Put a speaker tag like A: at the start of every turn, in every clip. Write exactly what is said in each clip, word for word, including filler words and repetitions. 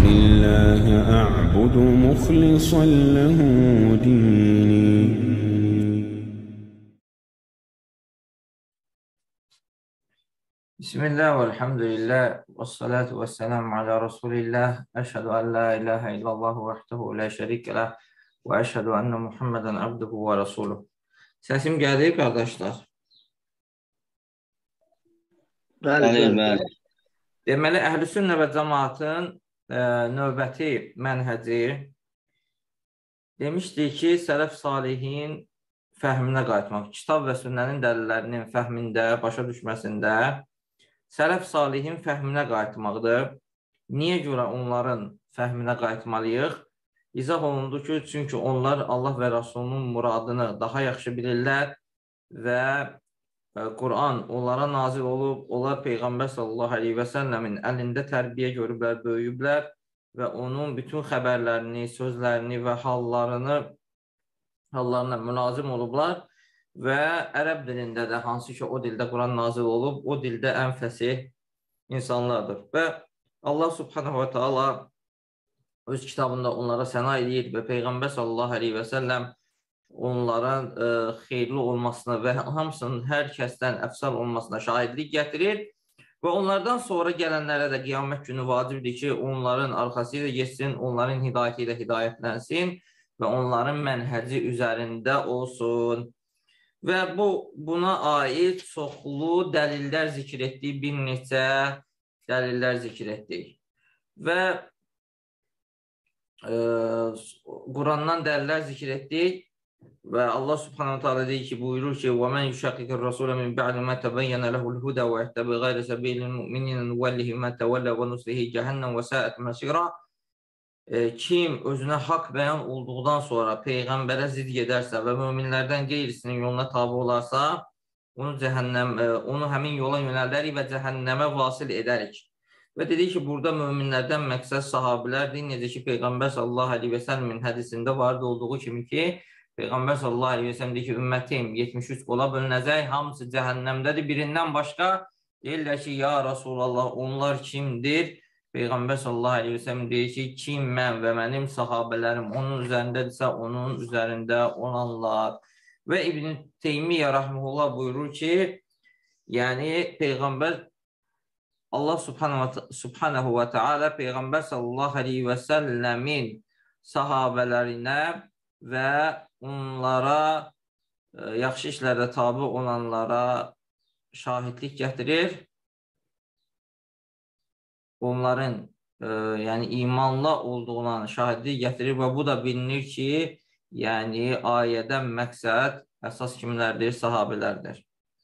A: الله أعبد مخلصا له ديني.
B: Bismillah və elhamdülillah və salatu və selamu ala Rasulillah. Əşhədu ən la ilahə illallah vəhdehu la şərikə ləh və əşhədu ənə Muhammedən abduhu və rasuluh. Səsim gəlir, qardaşlar?
C: Bəli, bəli.
B: Deməli, Əhlüsünnə və cəmaatın e, növbəti mənhəci demişdik ki, sələf salihin fəhminə qayıtmaq, kitab və sünnənin dəlillərinin fəhmində, başa düşməsində sələf salihin fəhminə qayıtmaqdır. Niyə görə onların fəhminə qayıtmalıyıq? İzah olundu ki, çünki onlar Allah və Rasulunun muradını daha yaxşı bilirlər və Quran onlara nazil olub, onlar Peyğəmbər sallallahu aleyhi və səlləmin əlində tərbiyə görüblər, böyüyüblər və onun bütün xəbərlərini, sözlərini və hallarını, hallarına mülazim olublar və ərəb dilində də, hansı ki o dildə Quran nazil olub, o dildə ən fəsih insanlardır. Və Allah subhanahu wa ta'ala öz kitabında onlara səna edir və Peyğəmbər sallallahu aleyhi və səlləm onların e, xeyirli olmasına və hamısının hər kəsdən əfsal olmasına şahidlik gətirir və onlardan sonra gələnlərə də qiyamət günü vacibdir ki, onların arxası ilə geçsin, onların hidayəti ilə hidayətlənsin və onların mənhəci üzərində olsun. Və bu, buna aid çoxlu dəlillər zikr etdik, bir neçə dəlillər zikr etdik. Və e, Qurandan dəlillər zikr etdik və Allah subhanahu ta'ala deyir ki, buyurur ki, وَمَنْ يُشَقِقِ الرَّسُولَ مِنْ بَعْدِ مَا تَبَيَّنَ لَهُ الْهُدَى وَيَتَّبِعْ غَيْرَ سَبِيلِ الْمُؤْمِنِينَ نُوَلِّهِ مَا تَوَلَّى وَنُصْلِهِ جَهَنَّمَ وَسَاءَتْ مَصِيرًا. Kim özünə haqq bəyan olduqdan sonra Peyğəmbərə zid gedərsə və möminlərdən qeyrisinin yoluna tabi olarsa, onu, cəhənnəm, onu həmin yola yönəldərik və cəhənnəmə vasil edərik. Və dedik ki, burada möminlərdən məqsəd sahabilərdir. Necə ki, Peyğəmbər sallallahu aleyhi və səlləmin hədisində varid olduğu kimi ki, Peyğəmbər sallallahu aleyhi və səlləm deyir ki, ümmətim yetmiş üç qola bölünəcək, hamısı cəhənnəmdədir. Birindən başqa deyirlər ki, ya Rasulallah, onlar kimdir? Peyğəmbər sallallahu aleyhi və səlləm deyir ki, kim mən və mənim sahabələrim onun üzərindədirsə, onun üzərində olanlar. Və İbn Teymiyyə rahmehullah buyurur ki, yəni Peyğəmbər Allah subhanahu və teala Peyğəmbər sallallahu aleyhi və səlləmin sahabələrinə və onlara, yaxşı işlərdə tabi olanlara şahidlik gətirir. Onların e, yəni imanla olduğuna şahidlik gətirir və bu da bilinir ki, yəni ayədən məqsəd əsas kimlərdir? Sahabilərdir.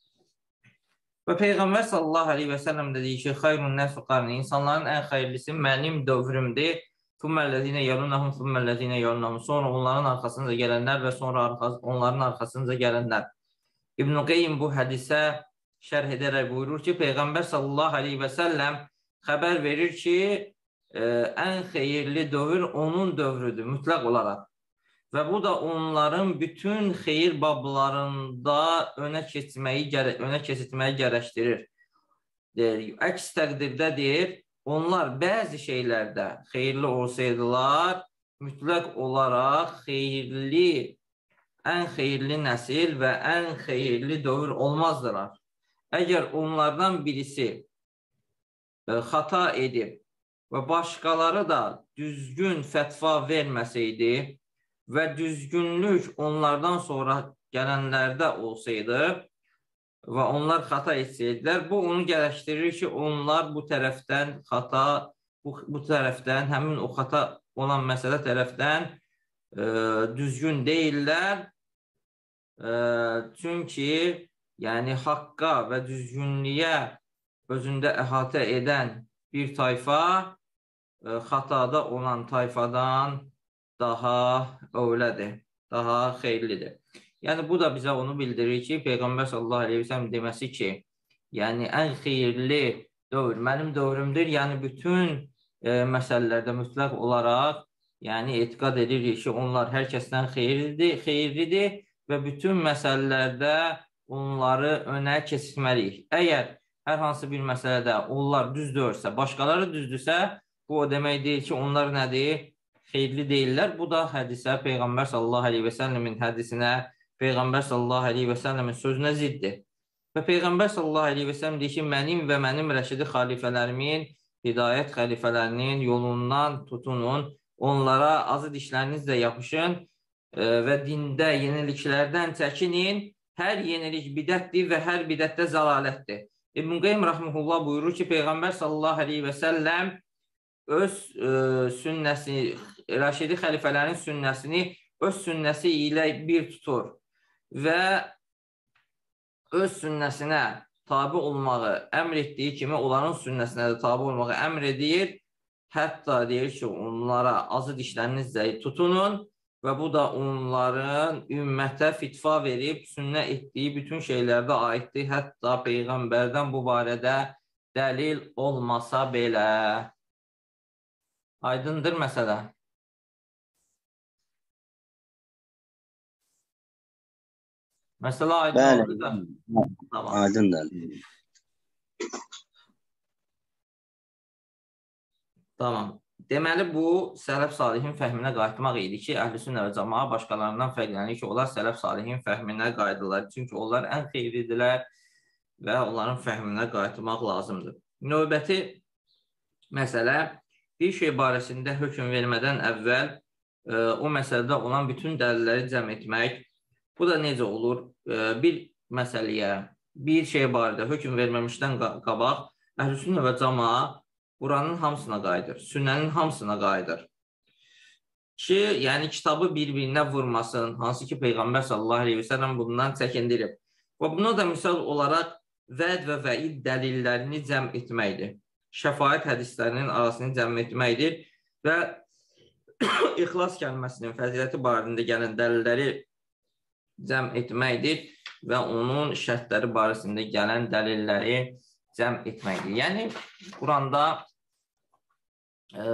B: Və Peyğəmbər sallallahu aleyhi və səlləm dediyi ki, xayrun nəsr qarni, insanların ən xeyirlisi mənim dövrümdür. Thumməl-ləzinə yəlunəhum, thumməl-ləzinə yəlunəhum. Sonra onların arxasınca gələnlər və sonra arxas, onların arxasınca gələnlər. İbn-i Qeym bu hədisə şərh edərək buyurur ki, Peyğəmbər sallallahu aleyhi və səlləm xəbər verir ki, ə, ən xeyirli dövr onun dövrüdür, mütləq olaraq. Və bu da onların bütün xeyir bablarında önə keçməyi, önə keçirməyi gərəkdirir. Əks təqdirdə deyir, onlar bəzi şeylərdə xeyirli olsaydılar, mütləq olaraq xeyirli, ən xeyirli nəsil və ən xeyirli dövr olmazdılar. Əgər onlardan birisi xata edib və başqaları da düzgün fətva verməsəydi və düzgünlük onlardan sonra gələnlərdə olsaydı və onlar xata etsəydilər, bu onu gərəkdirir ki, onlar bu tərəfdən xata, bu, bu tərəfdən, həmin o xata olan məsələ tərəfdən e, düzgün deyirlər. E, çünki yəni haqqa və düzgünlüyə özündə əhatə edən bir tayfa e, xatada olan tayfadan daha övlədir, daha xeyirlidir. Yəni, bu da bizə onu bildirir ki, Peyğəmbər sallallahu aleyhi ve sellem deməsi ki, yəni, ən xeyirli dövr mənim dövrümdür. Yəni, bütün e, məsələlərdə mütləq olaraq, yəni, etiqad edirik ki, onlar hər kəsdən xeyirlidir, xeyirlidir və bütün məsələlərdə onları önə keçirməliyik. Əgər hər hansı bir məsələdə onlar düzdürsə, başqaları düzdürsə, Bu o demək deyil ki, onlar nədir? Xeyirli deyirlər. Bu da hədisə, Peyğəmbər sallallahu aleyhi və səlləmin hədisinə, Peyğəmbər sallallahu aleyhi və səlləmin sözünə ziddir. Və Peyğəmbər sallallahu aleyhi və səlləm deyir ki, mənim və mənim rəşidi xalifələrimin, hidayət xəlifələrinin yolundan tutunun, onlara azı dişlərinizlə yapışın və dində yeniliklərdən çəkinin. Hər yenilik bidətdir və hər bidətdə zəlalətdir. İbn Qeym Rəhməhullah buyurur ki, Peyğəmbər sallallahu aleyhi və səlləm öz e, sünnəsi, rəşidi xəlifələrin sünnəsini öz sünnəsi ilə bir tutur və öz sünnəsinə tabi olmağı əmr etdiyi kimi onların sünnəsinə də tabi olmağı əmr edir. Hətta deyir ki, onlara azı dişlərinizlə tutunun və bu da onların ümmətə fitva verib sünnə etdiyi bütün şeylərdə aiddir. Hətta Peyğəmbərdən bu barədə dəlil olmasa belə. Aydındır məsələ. Məsələ aydın oldu da. Tamam.
C: Aydındır.
B: Tamam. Deməli, bu sələf salihin fəhminə qayıtmaq idi ki, əhl-i sünnə və cəmaə başqalarından fərqlənir ki, onlar sələf salihin fəhminə qayıdırlar. Çünki onlar ən xeyirlidirlər və onların fəhminə qayıtmaq lazımdır. Növbəti məsələ, bir şey barəsində hökm vermədən əvvəl e, o məsələdə olan bütün dəlilləri cəm etmək. Bu da necə olur? E, bir məsələyə, bir şey barədə hökm verməmişdən qabaq, əhl-i sünnə və cəmaə Quranın hamısına qayıdır, sünnənin hamısına qayıdır. Ki, yəni kitabı bir-birinə vurmasın, hansı ki Peyğəmbər sallallahu aleyhi və səlləm bundan çəkindirib. Və buna da misal olaraq vəd və vəid dəlillərini cəm etməkdir. Şəfaət hədislərinin arasını cəm etməkdir və İxlas kəlməsinin fəziləti barəsində gələn dəlilləri cəm etməkdir və onun şərtləri barəsində gələn dəlilləri cəm etməkdir. Yəni, Quranda e,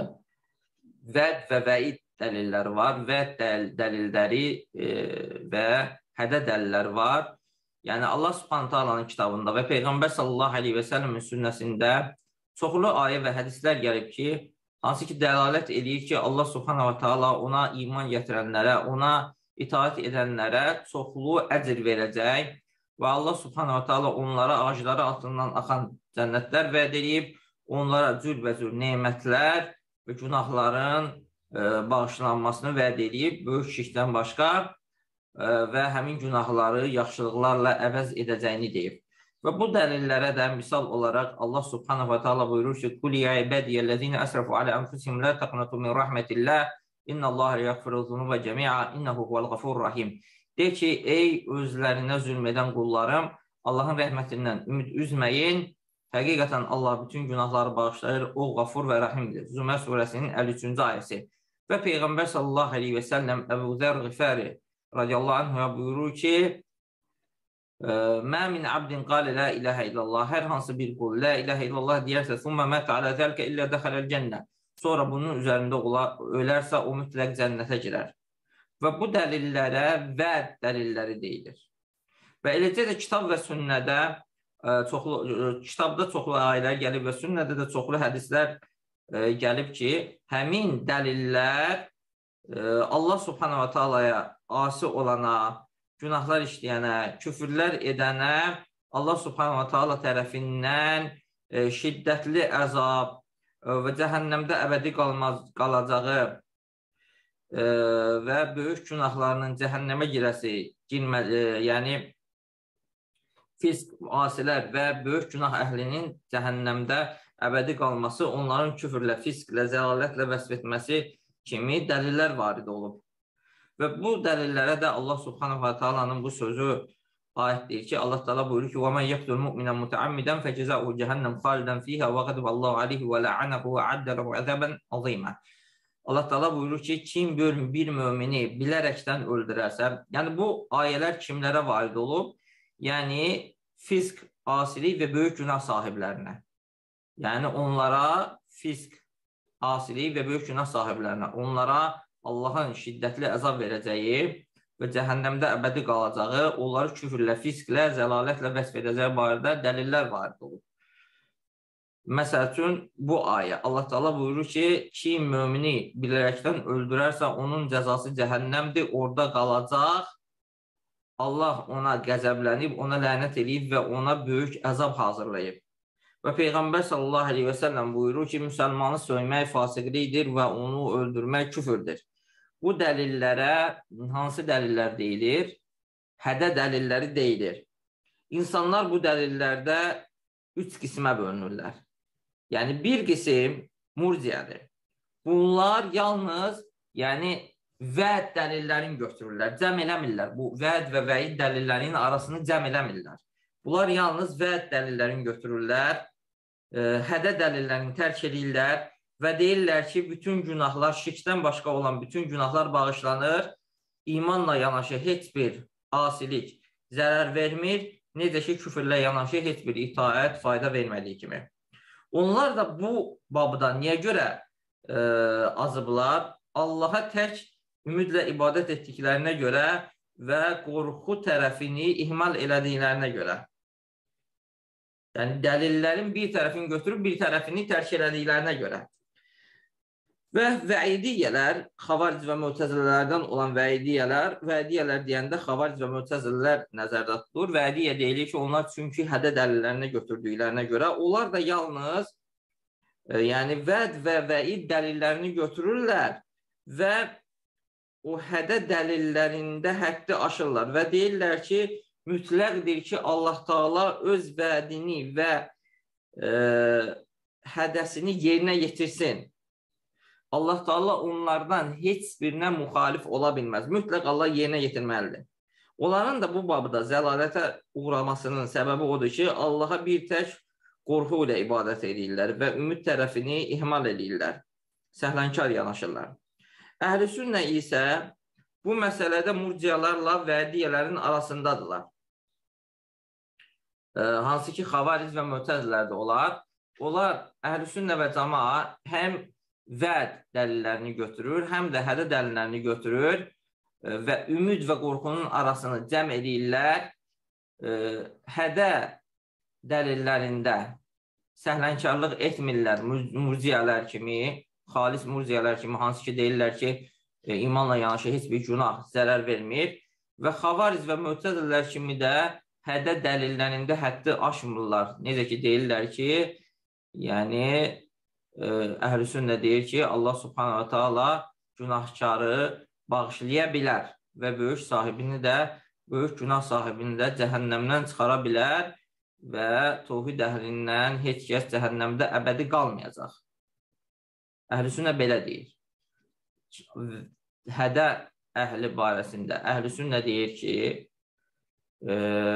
B: vəd və vəid dəlilləri var, vəd dəl, dəlilləri e, və hədə dəlilləri var. Yəni, Allah Subhanahu Taala'nın kitabında və Peyğəmbər sallallahu aleyhi və səlləmin sünnəsində çoxlu ayə və hədislər gəlib ki, hansı ki dəlalət edir ki, Allah Subhanahu Taala ona iman gətirənlərə, ona itaat edənlərə çoxlu əcr verəcək və Allah Subhanahu Taala onlara ağacları altından axan cənnətlər vəd edib, onlara cürbəcür nemətlər və günahların e, bağışlanmasını vəd edib, böyük şirkdən başqa e, və həmin günahları yaxşılıqlarla əvəz edəcəyini deyib. Və bu dəlillərə də misal olaraq Allah Subhanahu wa Taala buyurur ki: "Qul ya ibadiyellezine asrafu ala anfusihim la taqnatu min rahmetillah, innallaha yaghfiru zunuba cemi'a, innehu huvel gafurur rahim." De ki, ey özlərinə zülm edən qullarım, Allahın rəhmətindən ümid üzməyin. Həqiqətən Allah bütün günahları bağışlayır, o qafur və rəhimdir. Zümər surəsinin əlli üçüncü ayəsi. Və Peyğəmbər sallallahu aleyhi və səlləm Əbu Zər Ğifəri radiyallahu anh'a buyurur ki: "Mə min abdin qalə la ilahə illallah." Hər hansı bir qul la ilahə illallah deyərsə, "Thumma mata ala zalika illa dakhalal cennə." Sonra bunun üzərində ölərsə, o mütləq cənnətə girər. Və bu dəlillərə vəd dəlilləri deyilir. Və eləcə də kitab və sünnədə çoxlu, kitabda çoxlu ayələr gəlib və sünnədə də çoxlu hədislər gəlib ki, həmin dəlillər Allah Subhanahu wa Taala'ya asi olana, günahlar işləyənə, küfürlər edənə Allah Subhanahu wa Taala tərəfindən şiddətli əzab və cəhənnəmdə əbədi qalmaz, qalacağı e, və böyük günahlarının cəhənnəmə girəsi, girmə, e, yəni fisk, asilər və böyük günah əhlinin cəhənnəmdə əbədi qalması, onların küfürlə, fisklə, zəlalətlə vəsf etməsi kimi dəlillər varid olub. Və bu dəlillərə də Allah Subhanahu wa Taala'nın bu sözü aiddir ki, Allah Taala buyurur ki: "Və men yaqtul mu'mina muta'ammidan feceza'uhu cehennem khalidan fiha ve ghadiballahu alayhi ve la'anahu ve adda lahu azaban azima." Allah Taala buyurur ki, kim bir, bir mümini bilərəkdən öldürərsə, yəni bu ayələr kimlərə varid olub? Yəni fisk, asilik və böyük günah sahiblərinə. Yəni onlara fisk, asilik və böyük günah sahiblərinə, onlara Allahın şiddətli əzab verəcəyi və cəhənnəmdə əbədi qalacağı, onları küfürlə, fisklə, zəlalətlə vəsf edəcəyi barədə dəlillər varid olub. Məsəl üçün, bu ayə Allah Teala buyurur ki, kim mümini bilərəkdən öldürərsə, onun cəzası cəhənnəmdir, orada qalacaq. Allah ona qəzəblənib, ona lənət edib və ona böyük əzab hazırlayıb. Və Peyğəmbər sallallahu aleyhi və səlləm buyurur ki, müsəlmanı söymək fasiqlikdir və onu öldürmək küfürdür. Bu dəlillərə hansı dəlillər deyilir? Hədə dəlilləri deyilir. İnsanlar bu dəlillərdə üç qismə bölünürlər. Yəni, bir qisim murciyədir. Bunlar yalnız, yəni, vəd dəlillərini götürürlər, cəm eləmirlər. Bu vəd və vəid dəlillərinin arasını cəm eləmirlər. Bunlar yalnız vəd dəlillərini götürürlər, hədə dəlillərini tərk edirlər və deyirlər ki, bütün günahlar, şirkdən başqa olan bütün günahlar bağışlanır, imanla yanaşı heç bir asilik zərər vermir, necə ki, küfürlə yanaşı heç bir itaət fayda vermədiyi kimi. Onlar da bu babda niyə görə e, azıblar? Allaha tək ümidlə ibadət etdiklərinə görə və qorxu tərəfini ihmal elədiklərinə görə. Yəni, dəlillərin bir tərəfini götürüb, bir tərəfini tərk elədiklərinə görə. Və vəidiyyələr, xavaric və mütəzililərdən olan vəidiyyələr, vəidiyyələr deyəndə xavaric və mütəzililər nəzərdə tutulur. Vəidiyyə deyilir ki, onlar çünki hədə dəlillərini götürdüklərinə görə, onlar da yalnız e, yəni vəd və vəid dəlillərini götürürlər və o hədə dəlillərində həddi aşırlar və deyirlər ki, mütləqdir ki, Allah Teala öz vədini və e, hədəsini yerinə yetirsin. Allah Teala onlardan heç birinə müxalif ola bilməz. Mütləq Allah yerinə yetirməlidir. Onların da bu babda zəlalətə uğramasının səbəbi odur ki, Allaha bir tək qorxu ilə ibadət edirlər və ümid tərəfini ihmal edirlər. Səhlənkar yanaşırlar. Əhl-i sünnə isə bu məsələdə murciyalarla vədiyyələrin arasındadırlar. E, hansı ki, xavaric və mütəzilər də olar. Onlar əhl-i sünnə və cəmaa həm vəd dəlillərini götürür, həm də hədə dəlillərini götürür və ümid və qorxunun arasını cəm edirlər. Hədə dəlillərində səhlənkarlıq etmirlər murciyələr kimi, xalis murciyələr kimi, hansı ki deyirlər ki, imanla yanaşı heç bir günah zərər vermir və xavaric və mütəzillər kimi də hədə dəlillərində həddi aşmırlar. Necə ki deyirlər ki, yəni Əhl-i sünnə deyir ki, Allah subhanahu wa ta'ala günahkarı bağışlaya bilər və böyük sahibini də, böyük günah sahibini də cəhənnəmdən çıxara bilər və tövhid əhlindən heç kəs cəhənnəmdə əbədi qalmayacaq. Əhl-i sünnə belə deyir. Hədə əhli barəsində Əhl-i sünnə deyir ki, e,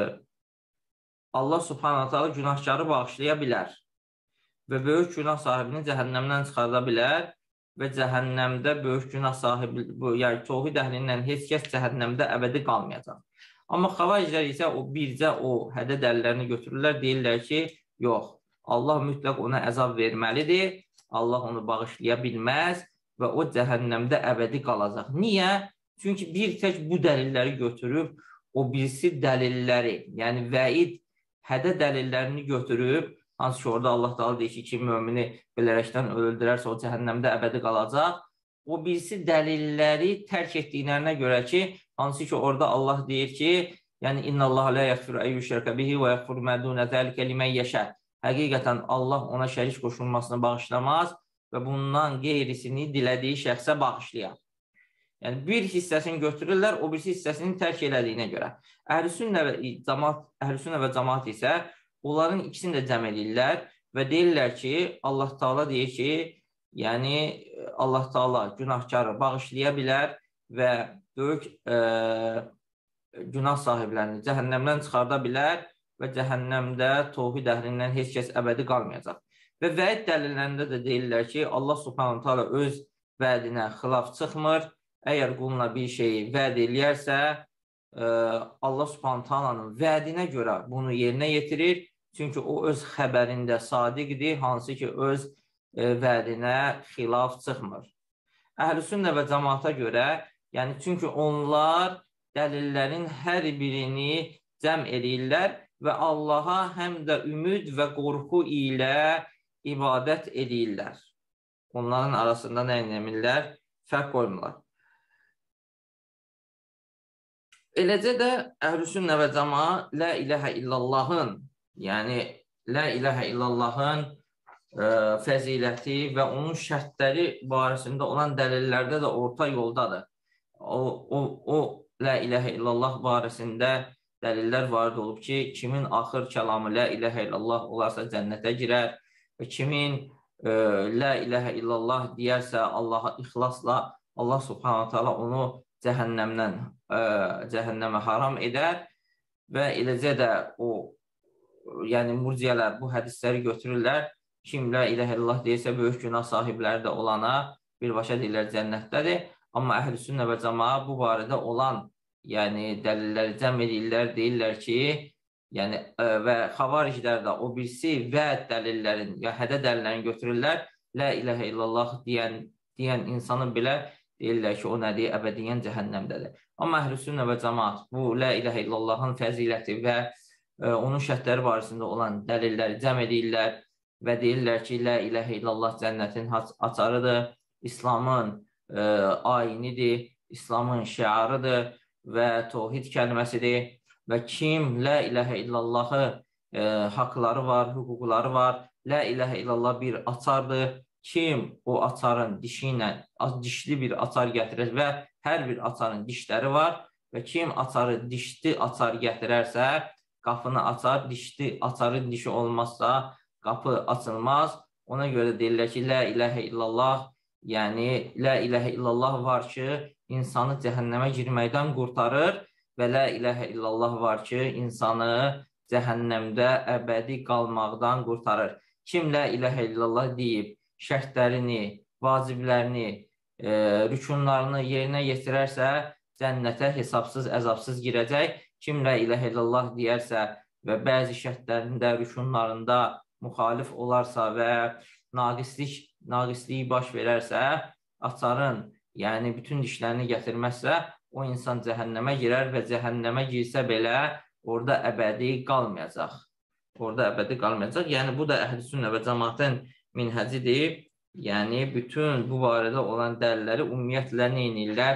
B: Allah subhanahu wa ta'ala günahkarı bağışlaya bilər və böyük günah sahibini cəhənnəmdən çıxarda bilər və cəhənnəmdə böyük günah sahibi, yəni tövhid əhlindən heç kəs cəhənnəmdə əbədi qalmayacaq. Amma xavariclər isə o bircə o hədə dəlillərini götürürlər, deyirlər ki, yox, Allah mütləq ona əzab verməlidir, Allah onu bağışlaya bilməz və o cəhənnəmdə əbədi qalacaq. Niyə? Çünki bir tək bu dəlilləri götürüb, o birisi dəlilləri, yəni vəid hədə dəlillərini götürüb, hansı ki, orada Allah Teala deyir ki, kim mümini bilərəkdən öldürərsə, o cəhənnəmdə əbədi qalacaq. O birisi dəlilləri tərk etdiklərinə görə ki, hansı ki, orada Allah deyir ki, yəni, İnna Allah la yəxfiru əyyüşərkə bihi və yəxfiru mədunə təlikə limən yəşər. Həqiqətən Allah ona şərik qoşulmasını bağışlamaz və bundan qeyrisini dilədiyi şəxsə bağışlayar. Yəni, bir hissəsini götürürlər, o birisi hissəsini tərk elədiyinə görə. Əhl-i sünnə və cəmaat, əhl-i sünnə və cəmaat isə onların ikisini də cəm edirlər və deyirlər ki, Allah Teala deyir ki, yəni Allah Teala günahkarı bağışlaya bilər və böyük e, günah sahiblərini cəhənnəmdən çıxarda bilər və cəhənnəmdə tövhid əhlindən heç kəs əbədi qalmayacaq. Və vəid dəlillərində də deyirlər ki, Allah subhanahu ta'ala öz vədinə xilaf çıxmır. Əgər quluna bir şeyi vəd eləyərsə, e, Allah subhanahu ta'alanın vədinə görə bunu yerinə yetirir. Çünki o öz xəbərində sadiqdir, hansı ki, öz e, vədinə xilaf çıxmır. Əhl-i sünnə və cəmaata görə, yəni çünki onlar dəlillərin hər birini cəm edirlər və Allaha həm də ümid və qorxu ilə ibadət edirlər. Onların arasında nə edirlər? Fərq qoymurlar. Eləcə də Əhlüsünnə və Cəmaət la ilahə illallahın, yəni la ilahə illallahın ə, fəziləti və onun şərtləri barəsində olan dəlillərdə də orta yoldadır. O, o, o la ilahə illallah barəsində dəlillər varid olub ki, kimin axır kəlamı la ilahə illallah olarsa cənnətə girər və kimin ə, la ilahə illallah deyərsə Allaha ixlasla, Allah subhanahu teala onu cəhənnəmdən, ə, cəhənnəmə haram edər və eləcə də o, yəni murciyələr bu hədisləri götürürlər. Kim la ilahə illallah deyirsə böyük günah sahibləri də olana birbaşa deyirlər cənnətdədir. Amma Əhlüsünnə və Cəmaət bu barədə olan yəni dəlilləri cəm edirlər, deyirlər ki, yəni ə, və xavariclər də o birisi və dəlillərin, ya hədə dəlillərini götürürlər, la ilahə illallah deyən, deyən insanı belə deyirlər ki, o nədir? Əbədiyyən cəhənnəmdədir. Amma Əhlüsünnə və Cəmaət bu la ilahə illallahın fəziləti və ə, onun şərtləri barəsində olan dəlilləri cəm edirlər və deyirlər ki, la ilahə illallah cənnətin açarıdır, İslamın ə, ayinidir, İslamın şiarıdır və tohid kəlməsidir və kim la ilahə illallahı e, haqları var, hüquqları var, la ilahə illallah bir açardır, kim o açarın dişi ilə, dişli bir açar gətirir və hər bir açarın dişləri var və kim açarı dişli açar gətirərsə, qapını açar, dişli açarın dişi olmazsa, qapı açılmaz. Ona görə deyirlər ki, la ilahə illallah, yəni la ilahə illallah var ki, insanı cəhənnəmə girməkdən qurtarır və la ilahə illallah var ki, insanı cəhənnəmdə əbədi qalmaqdan qurtarır. Kim la ilahə illallah deyib, şərtlərini, vaciblərini, e, rükunlarını yerinə yetirərsə, cənnətə hesabsız, əzabsız girəcək. Kim la ilahə illallah deyərsə və bəzi şərtlərində, rükunlarında müxalif olarsa və naqislik, naqisliyi baş verərsə, açarın, yəni bütün dişlərini gətirməzsə, o insan cəhənnəmə girər və cəhənnəmə girsə belə orada əbədi qalmayacaq. Orada əbədi qalmayacaq. Yəni bu da Əhlüsünnə və Cəmaətin minhəcidir. Yəni bütün bu barədə olan dəlilləri ümumiyyətlə nə edirlər?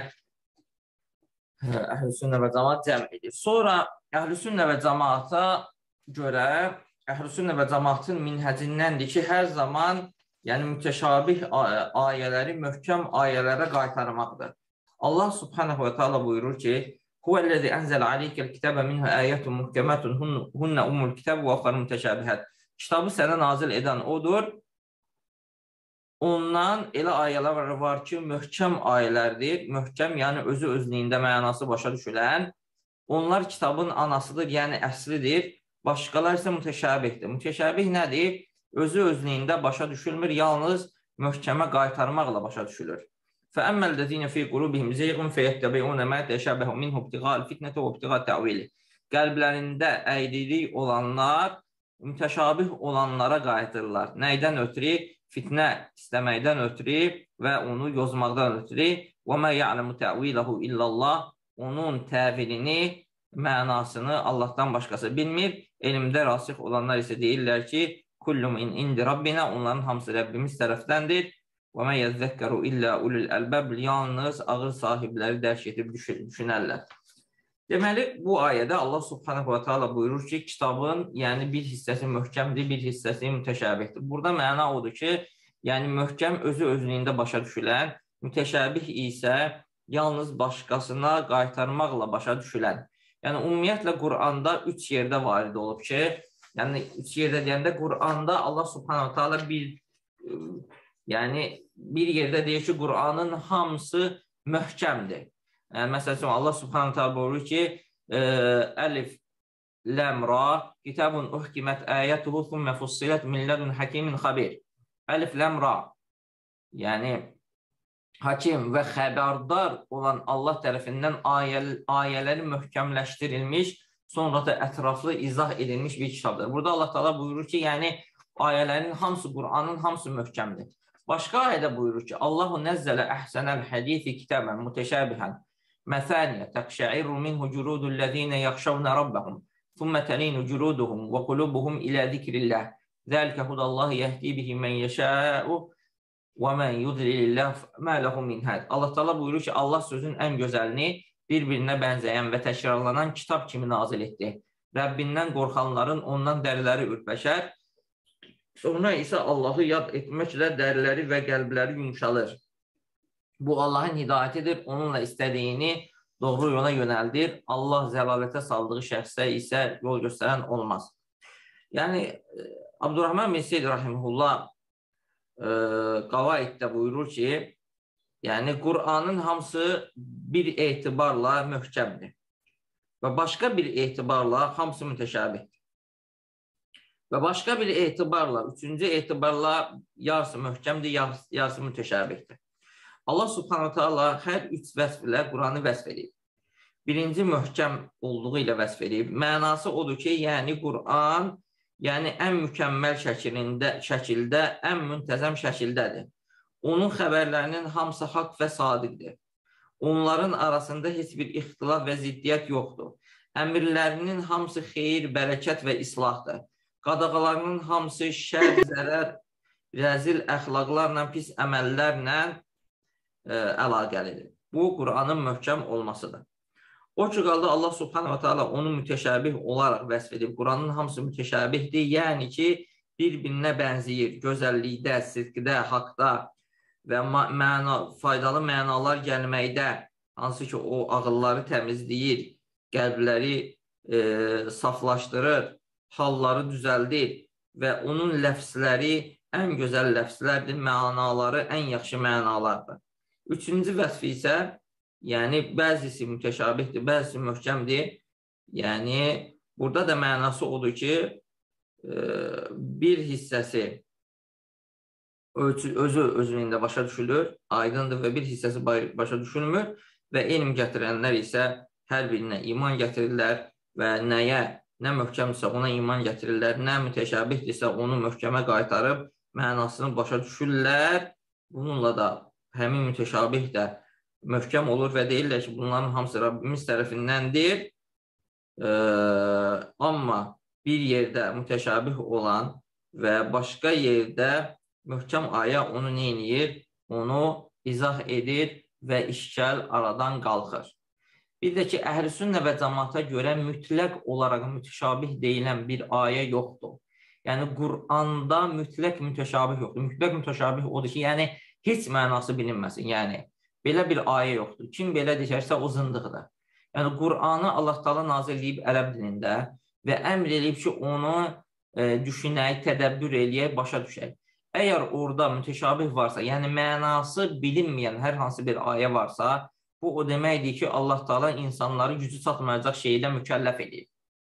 B: Əhlüsünnə və Cəmaət cəm edir. Sonra Əhlüsünnə və Cəmaətə görə Əhlüsünnə və Cəmaətin minhəcindəndir ki, hər zaman yəni mütəşabih ayələri möhkəm ayələrə qaytarmaqdır. Allah subhanahu və teala buyurur ki, Huvəl-ləzi ənzəl aleykəl kitəbə minhə əyətun muhkəmətun hunnə umul kitəb və axarı mütəşabihət. Kitabı sənə nazil edən odur. Ondan elə ayələr var ki, möhkəm ayələrdir. Möhkəm, yəni özü özlüyündə mənası başa düşülən. Onlar kitabın anasıdır, yəni əslidir. Başqalar isə mütəşabihdir. Mütəşabih nədir? Özü özlüyündə başa düşülmür, yalnız möhkəmə qaytarmaqla başa düşülür. فَأَمَّا فِي قُلُوبِهِمْ زَيْغٌ فَيَتَّبِعُونَ مَا تَشَابَهَ مِنْهُ ابْتِغَاءَ الْفِتْنَةِ وَابْتِغَاءَ تَأْوِيلِهِ. Qəlblərində əyrilik olanlar mütəşabih olanlara qayıdırlar. Nəydən ötürü? Fitnə istəməkdən ötürü və onu yozmaqdan ötürü. وَمَا يَعْلَمُ تَأْوِيلَهُ إِلَّا اللَّهِ. Onun təvilini, mənasını Allahdan başqası bilmir. Elmdə rasix olanlar isə deyirlər ki, kullu min indi Rabbina, onların hamısı Rəbbimiz tərəfdəndir. Və mə yəzzəkəru illə ulul əlbəb, yalnız ağır sahibləri dərk edib düşünərlər. Deməli, bu ayədə Allah subhanahu wa ta'ala buyurur ki, kitabın yəni bir hissəsi möhkəmdir, bir hissəsi mütəşabihdir. Burada məna odur ki, yəni möhkəm özü özlüyündə başa düşülən, mütəşabih isə yalnız başqasına qaytarmaqla başa düşülən. Yəni, ümumiyyətlə Qur'anda üç yerdə varid olub ki, yəni üç yerdə deyəndə Qur'anda Allah subhanahu wa ta'ala bir, yəni bir yerdə deyir ki, Qur'anın hamısı möhkəmdir. Yəni, məsələn, Allah subhanahu ta'ala buyurur ki, Əlif, Ləm, Ra, kitabun uhkimət əyətuhu thumma fussilət min ladun hakimin xabir. Əlif, Ləm, Ra. Yəni, hakim və xəbərdar olan Allah tərəfindən ayə, ayələri möhkəmləşdirilmiş, sonra da ətraflı izah edilmiş bir kitabdır. Burada Allah ta'ala buyurur ki, yəni ayələrin hamısı, Qur'anın hamısı möhkəmdir. Başqa ayədə buyurur ki, Allahu nəzzələ əhsənəl hədisi kitabən mütəşəbihən məsəniyə təqşəirru minhu cürudul ləzinə yaxşavnə rabbəhum thumma təlinu cüruduhum və qulubuhum ilə zikrilləh Zəlikə hudallahi yəhdi bihi mən yəşəu və mən yudlililləh mə lehu min həd. Allah Teala buyurur ki, Allah sözün ən gözəlini bir-birinə bənzəyən və təkrarlanan kitab kimi nazil etdi. Rəbbindən qorxanların ondan dəriləri ürpəşər. Sonra isə Allahı yad etməklə dəriləri və qəlbləri yumuşalır. Bu Allahın hidayətidir, onunla istədiyini doğru yola yönəldir. Allah zəlalətə saldığı şəxsə isə yol göstərən olmaz. Yəni, Abdurrahman bin Seyyid Rahimullah Qavaiddə buyurur ki, yəni Qur'anın hamısı bir etibarla möhkəmdir və başqa bir etibarla hamısı mütəşabihdir. Və başqa bir etibarla, üçüncü etibarla yarısı möhkəmdir, yarısı mütəşabihdir. Allah Subhanahu Teala hər üç vəsf ilə Qur'anı vəsf edib. Birinci möhkəm olduğu ilə vəsf edib. Mənası odur ki, yəni Qur'an yəni ən mükəmməl şəkildə, şəkildə, ən müntəzəm şəkildədir. Onun xəbərlərinin hamısı haqq və sadiqdir. Onların arasında heç bir ixtilaf və ziddiyyət yoxdur. Əmirlərinin hamısı xeyir, bərəkət və islahdır. Qadağalarının hamısı şər, zərər, rəzil əxlaqlarla, pis əməllərlə ə, əlaqəlidir. Bu, Qur'anın möhkəm olmasıdır. O ki, qaldı Allah Subhanahu wa Ta'ala onu mütəşabih olaraq vəsf edib. Qur'anın hamısı mütəşabihdir, yəni ki, bir-birinə bənzəyir. Gözəllikdə, sidqdə, haqda və məna, faydalı mənalar gəlməkdə, hansı ki, o ağılları təmizləyir, qəlbləri e, saflaşdırır, halları düzəldir və onun ləfsləri ən gözəl ləfslərdir, mənaları ən yaxşı mənalardır. Üçüncü vəsfi isə, yəni bəzisi mütəşabihdir, bəzisi möhkəmdir. Yəni, burada da mənası odur ki, bir hissəsi özü özlüyündə başa düşülür, aydındır və bir hissəsi başa düşülmür və elm gətirənlər isə hər birinə iman gətirirlər və nəyə, nə möhkəmdirsə ona iman gətirirlər, nə mütəşabihdirsə onu möhkəmə qaytarıb mənasını başa düşürlər. Bununla da həmin mütəşabih də möhkəm olur və deyirlər ki, bunların hamısı Rabbimiz tərəfindəndir. Ee, amma bir yerdə mütəşabih olan və başqa yerdə möhkəm ayə onu neyniyir? Onu izah edir və işgal aradan qalxır. Bir də ki, Əhl-i Sünnə və cəmaata görə mütləq olaraq mütəşabih deyilən bir ayə yoxdur. Yəni, Qur'anda mütləq mütəşabih yoxdur. Mütləq mütəşabih odur ki, yəni, heç mənası bilinməsin. Yəni, belə bir ayə yoxdur. Kim belə deyərsə, o zındıqdır. Yəni, Qur'anı Allah Teala nazil edib ərəb dilində və əmr edib ki, onu e, düşünək, tədəbbür eləyək, başa düşək. Əgər orada mütəşabih varsa, yəni mənası bilinməyən hər hansı bir ayə varsa, bu o deməkdir ki, Allah Teala insanları gücü çatmayacaq şeylə mükəlləf edir.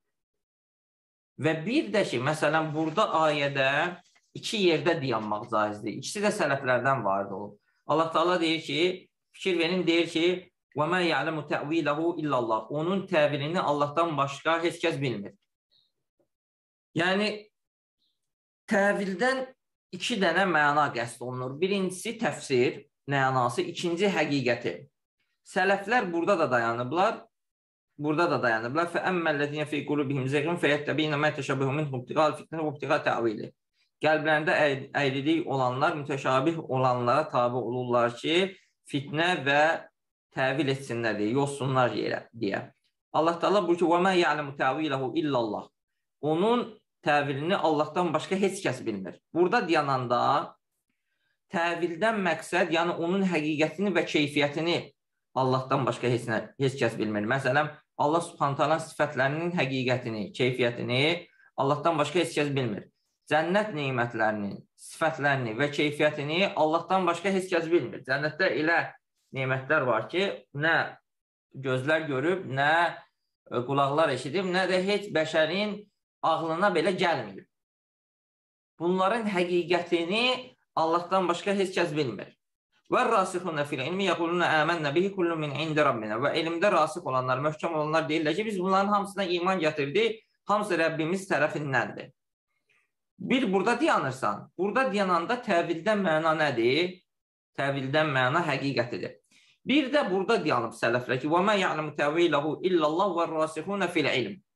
B: Və bir də ki, məsələn, burada ayədə iki yerdə dayanmaq caizdir. İkisi də sələflərdən vardı o. Allah Teala deyir ki, fikir verin, deyir ki, وَمَا يَعْلَمُ تَعْوِيلَهُ إِلَّا اللّٰهِ Onun təvilini Allahdan başqa heç kəs bilmir. Yəni, təvildən iki dənə məna qəsd olunur. Birincisi təfsir, mənası, ikinci həqiqəti. Sələflər burada da dayanıblar, burada da dayanıblar. فَأَمَّا فِي قُلُوبِهِمْ زَيْغٌ فَيَتَّبِينَ مَا تَشَبَّهُ مِنْهُ ابْتِغَاءَ الْفِتْنَةِ وَابْتِغَاءَ تَأْوِيلِهِ Qəlblərində əyrilik olanlar, mütəşabih olanlara tabi olurlar ki, fitnə və təvil etsinlər deyə, yolsunlar deyə. Allah Teala buyurur ki, وَمَا يَعْلَمُ تَعْوِيلَهُ إِلَّا اللّٰهِ Onun təvilini Allahdan başqa heç kəs bilmir. Burada dayananda təvildən məqsəd, yəni onun həqiqətini və keyfiyyətini Allahdan başqa heç, heç kəs bilmir. Məsələn, Allah Subhanahu Teala sifətlərinin həqiqətini, keyfiyyətini Allahdan başqa heç kəs bilmir. Cənnət neymətlərinin, sifətlərini və keyfiyyətini Allahdan başqa heç kəs bilmir. Cənnətdə elə neymətlər var ki, nə gözlər görüb, nə qulaqlar eşidib, nə də heç bəşərin ağlına belə gəlmir. Bunların həqiqətini Allahdan başqa heç kəs bilmir. Və rasikhunə fil ilmi yəqulunə əmənnə bihi kullu min indi Rabbinə və elmdə rasix olanlar, möhkəm olanlar deyirlər ki, biz bunların hamısına iman gətirdik, hamısı Rəbbimiz tərəfindəndir. Bir, burada dayanırsan, burada dayananda təvildən məna nədir? Təvildən məna həqiqətidir. Bir də burada dayanıb sələflər ki, وَمَا يَعْلَمُ تَعْوِيلَهُ إِلَّا اللّٰهُ وَالرَّاسِخُونَ فِي الْعِلْمِ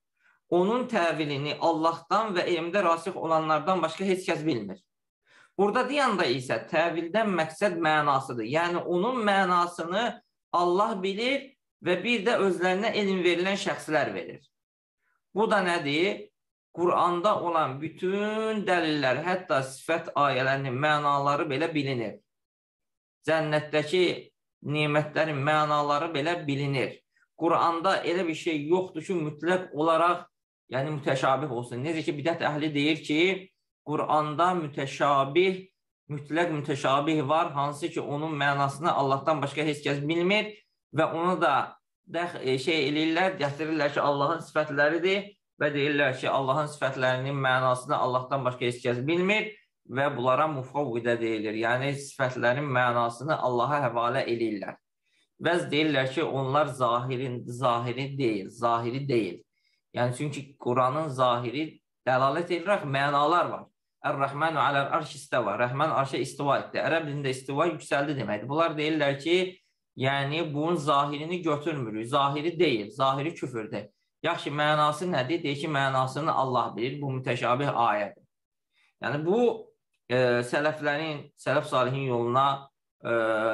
B: onun təvilini Allahdan və elmdə rasix olanlardan başqa heç kəs bilmir. Burada deyəndə isə təvildən məqsəd mənasıdır. Yəni, onun mənasını Allah bilir və bir də özlərinə elm verilən şəxslər verir. Bu da nədir? Quranda olan bütün dəlillər, hətta sifət ayələrinin mənaları belə bilinir. Cənnətdəki nemətlərin mənaları belə bilinir. Quranda elə bir şey yoxdur ki, mütləq olaraq, yəni mütəşabih olsun. Necə ki, bidət əhli deyir ki, Quranda mütəşabih, mütləq mütəşabih var, hansı ki, onun mənasını Allahdan başqa heç kəs bilmir və onu da şey eləyirlər, gətirirlər ki, Allahın sifətləridir və deyirlər ki, Allahın sifətlərinin mənasını Allahdan başqa heç kəs bilmir və bunlara mufavvidə deyilir. Yəni, sifətlərin mənasını Allaha həvalə eləyirlər. Və deyirlər ki, onlar zahirin, zahiri deyil, zahiri deyil. Yəni, çünki Quranın zahiri dəlalət edirək, mənalar var. Ər-Rəhmənu aləl arş istəva. Rəhmən arşa istiva etdi. Ərəb dilində istiva yüksəldi deməkdir. Bunlar deyirlər ki, yəni, bunun zahirini götürmürük. Zahiri deyil, zahiri küfürdür. Yaxşı, mənası nədir? Deyir ki, mənasını Allah bilir. Bu mütəşabih ayədir. Yəni, bu e, sələflərin, sələf salihin yoluna e,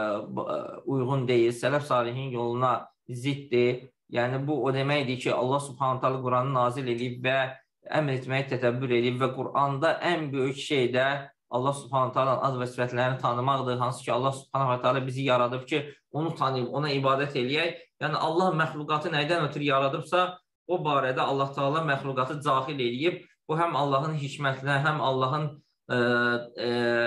B: uyğun deyil. Sələf salihin yoluna ziddir. Yəni, bu o deməkdir ki, Allah subhanət hala Quranı nazil edib və əmr etməyi tətəbbür edib və Quranda ən böyük şey də Allah subhanət hala az və sifətlərini tanımaqdır. Hansı ki, Allah subhanət hala bizi yaradıb ki, onu tanıyıb, ona ibadət eləyək. Yəni, Allah məxluqatı nədən ötürü yaradıbsa, o barədə Allah Teala məxluqatı cahil eləyib. Bu, həm Allahın hikmətinə, həm Allahın e, e,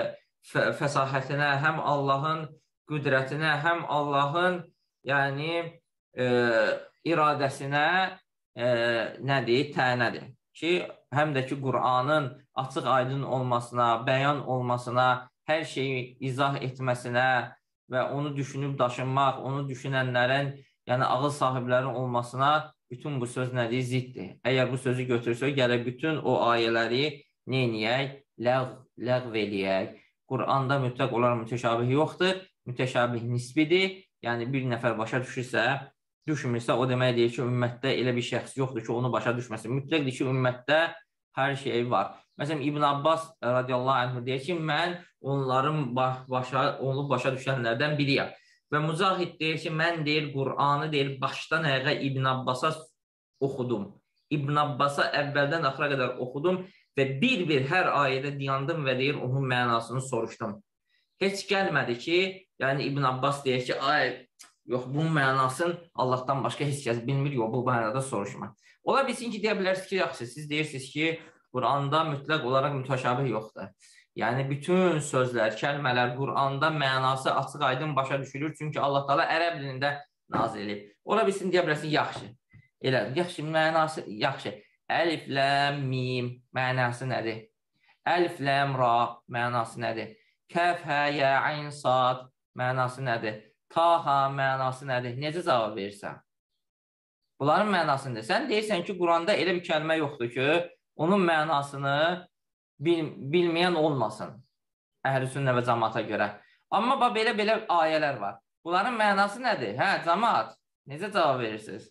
B: fəsahətinə, həm Allahın qüdrətinə, həm Allahın yəni, e, iradəsinə e, nədir? Tənədir. Ki, həm də ki, Qur'anın açıq aydın olmasına, bəyan olmasına, hər şeyi izah etməsinə və onu düşünüb daşınmaq, onu düşünənlərin, yəni ağıl sahiblərin olmasına bütün bu söz nədir? Ziddir. Əgər bu sözü götürsək, gələk bütün o ayələri neyniyək? Ləğv, ləğv eləyək. Qur'anda mütləq olaraq mütəşabih yoxdur. Mütəşabih nisbidir. Yəni, bir nəfər başa düşürsə, düşmürsə, o demək deyir ki, ümmətdə elə bir şəxs yoxdur ki, onu başa düşməsin. Mütləqdir ki, ümmətdə hər şey var. Məsələn, İbn Abbas radiyallahu anh deyir ki, mən onların başa, onu başa düşənlərdən biriyəm. Və Mücahid deyir ki, mən deyir, Qur'anı deyir, başdan ayağa İbn Abbasa oxudum. İbn Abbasa əvvəldən axıra qədər oxudum və bir-bir hər ayədə dayandım və deyir, onun mənasını soruşdum. Heç gəlmədi ki, yəni İbn Abbas deyir ki, ay, yox, bunun mənasını Allahdan başqa heç kəs bilmir, yox, bu mənada soruşma. Ola bilsin ki, deyə bilərsiniz ki, yaxşı, siz deyirsiniz ki, Qur'anda mütləq olaraq mütəşabih yoxdur. Yəni, bütün sözlər, kəlmələr Qur'anda mənası açıq aydın başa düşülür. Çünki Allah Teala ərəb dilində nazil edib. Ola bilsin, deyə bilərsin, yaxşı. Elə, yaxşı, mənası, yaxşı. Əlif, ləm, mim mənası nədir? Əlif, ləm, ra mənası nədir? Kəf, hə, yə, ayn, sad mənası nədir? Ta, ha mənası nədir? Necə cavab verirsən? Bunların mənasıdır. Sən deyirsən ki, Qur'anda elə bir kəlmə yoxdur ki, onun mənasını Bil, bilməyən olmasın əhl-i sünnə və cəmaata görə. Amma belə-belə ayələr var. Bunların mənası nədir? Hə, cəmaat, necə cavab verirsiniz?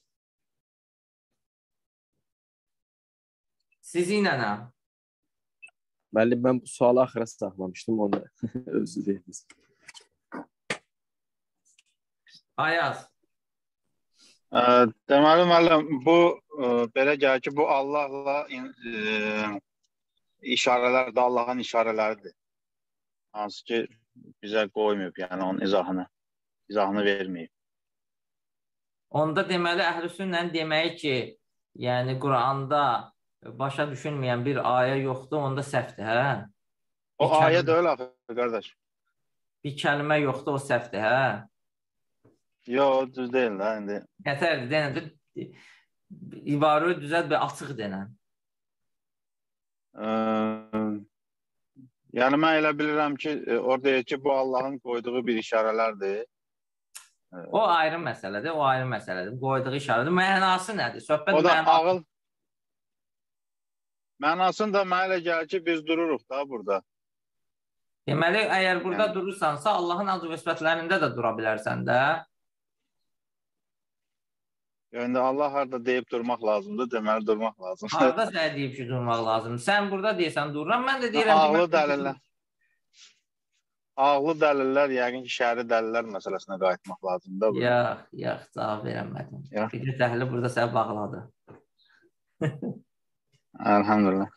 B: Siz ilə nə?
D: Bəli, mən bu sualı axıra saxlamışdım, onu özü deyiniz.
B: Ayaz.
E: Deməli, müəllim, bu belə gəlir ki, bu Allahla e, işarələr də Allahın işarələridir. Hansı ki, bizə qoymayıb, yəni onun izahını, izahını verməyib.
B: Onda deməli, əhl-i sünnənin deməyi ki, yəni Qur'anda başa düşülməyən bir ayə yoxdur, onda səhvdir, hə?
E: O bir ayə deyil, axı, qardaş.
B: Bir kəlmə yoxdur, o səhvdir, hə?
E: Yox, düz deyil, hə, indi.
B: Nətərdir, denədir, ibarə düzəl və açıq denən.
E: Ee, yəni mən elə bilirəm ki, orada deyir ki, bu Allahın qoyduğu bir işarələrdir.
B: O ayrı məsələdir, o ayrı məsələdir. Qoyduğu işarədir. Mənası nədir? Söhbət
E: o da
B: mənası...
E: ağıl. Mənasını da mənə elə gəlir ki, biz dururuq da burada.
B: Deməli, əgər burada
E: yəni...
B: durursansa, Allahın azı və sifətlərində də dura bilərsən də.
E: Yəni Allah harda deyib durmaq lazımdır, deməli durmaq lazımdır.
B: Harda sənə deyib ki, durmaq lazımdır. Sən burada deyirsən dururam, mən də deyirəm ki,
E: ağlı dəlillər. Ağlı dəlillər, yəqin ki, şəri dəlillər məsələsinə qayıtmaq lazımdır.
B: Yox, yox, cavab verəmədim. Bir də təhlil burada sənə bağladı.
E: Elhamdülillah.